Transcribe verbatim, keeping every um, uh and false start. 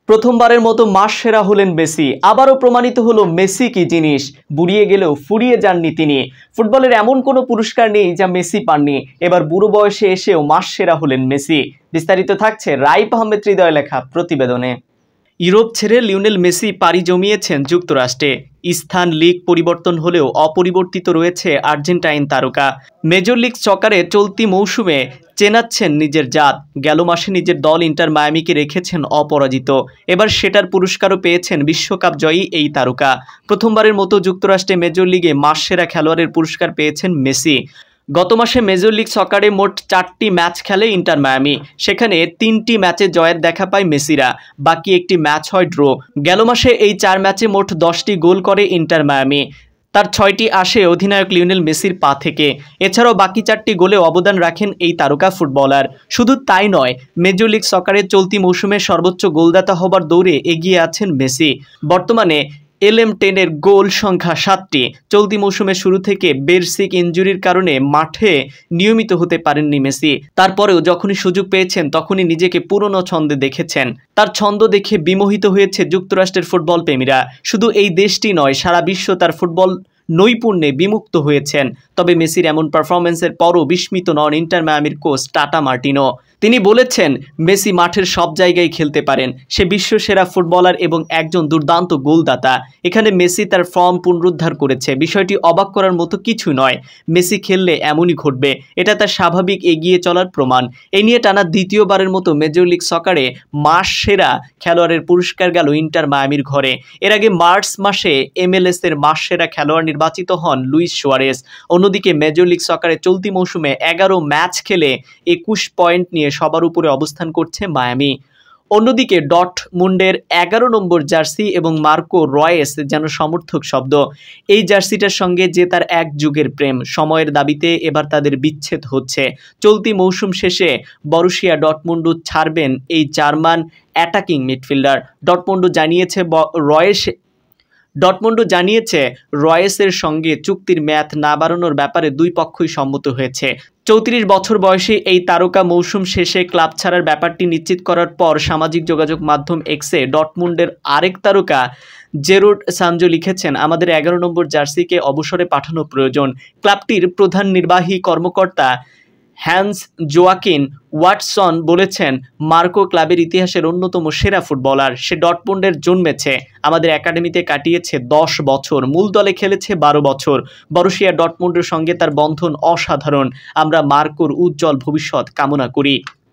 প্রথমবারের মতো মাস সেরা হলেন মেসি। আবারও প্রমাণিত হলো মেসি কি জিনিস। বুড়িয়ে গেলেও ফুরিয়ে যাননি তিনি। ফুটবলের এমন কোনো পুরস্কার নেই যা মেসি পাননি। এবার বুড়ো বয়সে এসেও মাস সেরা হলেন মেসি। বিস্তারিত থাকছে রাইপ আহমেদ হৃদয় লেখা প্রতিবেদনে। ইউরোপ ছেড়ে লিওনেল মেসি পাড়ি জমিয়েছেন যুক্তরাষ্ট্রে। স্থান লিগ পরিবর্তন হলেও অপরিবর্তিত রয়েছে আর্জেন্টাইন তারকা। মেজর লিগ সকারে চলতি মৌসুমে চেনাচ্ছেন নিজের জাত। গেল মাসে নিজের দল ইন্টার মায়ামিকে রেখেছেন অপরাজিত। এবার সেটার পুরস্কারও পেয়েছেন বিশ্বকাপ জয়ী এই তারকা। প্রথমবারের মতো যুক্তরাষ্ট্রে মেজর লিগে মাস সেরা খেলোয়াড়ের পুরস্কার পেয়েছেন মেসি। গত মাসে মেজর লিগ সকারে মোট চারটি ম্যাচ খেলে ইন্টার মায়ামি। সেখানে তিনটি ম্যাচে জয়ের দেখা পায় মেসিরা, বাকি একটি ম্যাচ হয় ড্র। গেল মাসে এই চার ম্যাচে মোট দশটি গোল করে ইন্টার মায়ামি। তার ছয়টি আসে অধিনায়ক লিওনেল মেসির পা থেকে। এছাড়াও বাকি চারটি গোলে অবদান রাখেন এই তারকা ফুটবলার। শুধু তাই নয়, মেজর লিগ সকারের চলতি মৌসুমে সর্বোচ্চ গোলদাতা হবার দৌড়ে এগিয়ে আছেন মেসি। বর্তমানে এল এম টেনের গোল সংখ্যা সাতটি। চলতি মৌসুমের শুরু থেকে বেরসিক ইনজুরির কারণে মাঠে নিয়মিত হতে পারেননি মেসি। তারপরেও যখনই সুযোগ পেয়েছেন তখনই নিজেকে পুরনো ছন্দে দেখেছেন। তার ছন্দ দেখে বিমোহিত হয়েছে যুক্তরাষ্ট্রের ফুটবল প্রেমীরা। শুধু এই দেশটি নয়, সারা বিশ্ব তার ফুটবল নৈপুণ্যে বিমুক্ত হয়েছেন। তবে মেসির এমন পারফরমেন্সের পরও বিস্মিত নন ইন্টার মায়ামির কোচ টাটা মার্টিনো। তিনি বলেছেন, মেসি মাঠের সব জায়গায় খেলতে পারেন। সে বিশ্বসেরা ফুটবলার এবং একজন দুর্দান্ত গোলদাতা। এখানে মেসি তার ফর্ম পুনরুদ্ধার করেছে। বিষয়টি অবাক করার মতো কিছু নয়। মেসি খেললে এমনই ঘটবে, এটা তার স্বাভাবিক এগিয়ে চলার প্রমাণ। এ নিয়ে টানা দ্বিতীয়বারের মতো মেজর লিগ সকারে মাস সেরা খেলোয়াড়ের পুরস্কার গেল ইন্টার মায়ামির ঘরে। এর আগে মার্চ মাসে এমএলএস এর মাস সেরা খেলোয়াড় নির্বাচিত হন লুইস সুয়ারেস। অন্যদিকে মেজর লিগ সকারে চলতি মৌসুমে এগারো ম্যাচ খেলে একুশ পয়েন্ট নিয়ে সবার উপরে অবস্থান করছে মায়ামি। অন্যদিকে ডর্টমুন্ডের এগারো নম্বর জার্সি এবং মার্কো রয়েস যেন সমর্থক শব্দ। এই জার্সিটার সঙ্গে যে তার এক যুগের প্রেম, সময়ের দাবিতে এবার তাদের বিচ্ছেদ হচ্ছে। চলতি মৌসুম শেষে বরুসিয়া ডর্টমুন্ড ছাড়বেন এই জার্মান অ্যাটাকিং মিডফিল্ডার। ডর্টমুন্ড জানিয়েছে রয়েস ডর্টমুন্ড জানিয়েছে রয়েসের সঙ্গে চুক্তির মেয়াদ না বাড়ানোর ব্যাপারে দুই পক্ষই সম্মত হয়েছে। চৌত্রিশ বছর বয়সী এই তারকা মৌসুম শেষে ক্লাব ছাড়ার ব্যাপারটি নিশ্চিত করার পর সামাজিক যোগাযোগ মাধ্যম এক্সে ডর্টমুন্ডের আরেক তারকা জেরুড সানজো লিখেছেন, আমাদের এগারো নম্বর জার্সিকে অবসরে পাঠানো প্রয়োজন। ক্লাবটির প্রধান নির্বাহী কর্মকর্তা হ্যান্স জোয়াকিন ওয়াটসন বলেছেন, মার্কো ক্লাবের ইতিহাসের অন্যতম সেরা ফুটবলার। সে ডর্টমুন্ডের জন্মেছে, আমাদের একাডেমিতে কাটিয়েছে দশ বছর, মূল দলে খেলেছে বারো বছর। বরুসিয়া ডর্টমুন্ডের সঙ্গে তার বন্ধন অসাধারণ। আমরা মার্কোর উজ্জ্বল ভবিষ্যৎ কামনা করি।